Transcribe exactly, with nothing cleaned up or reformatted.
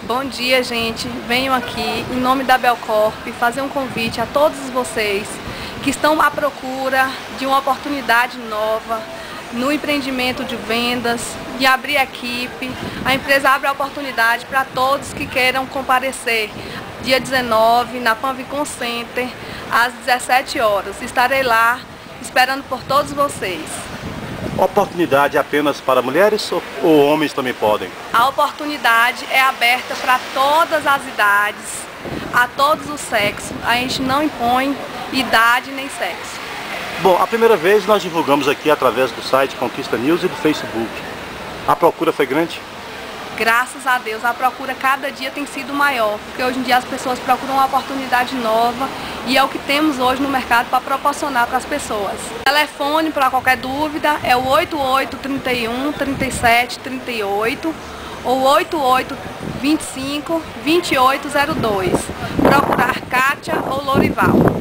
Bom dia, gente. Venho aqui, em nome da Belcorp, fazer um convite a todos vocês que estão à procura de uma oportunidade nova no empreendimento de vendas, de abrir equipe. A empresa abre a oportunidade para todos que queiram comparecer. Dia dezenove, na Panvicom Center, às dezessete horas. Estarei lá esperando por todos vocês. Oportunidade apenas para mulheres ou, ou homens também podem? A oportunidade é aberta para todas as idades, a todos os sexos. A gente não impõe idade nem sexo. Bom, a primeira vez nós divulgamos aqui através do site Conquista News e do Facebook. A procura foi grande? Graças a Deus, a procura cada dia tem sido maior, porque hoje em dia as pessoas procuram uma oportunidade nova e é o que temos hoje no mercado para proporcionar para as pessoas. O telefone para qualquer dúvida é o oito oito, trinta e um, trinta e sete, trinta e oito ou oito oito, vinte e cinco, vinte e oito zero dois. Procurar Kátia ou Lorival.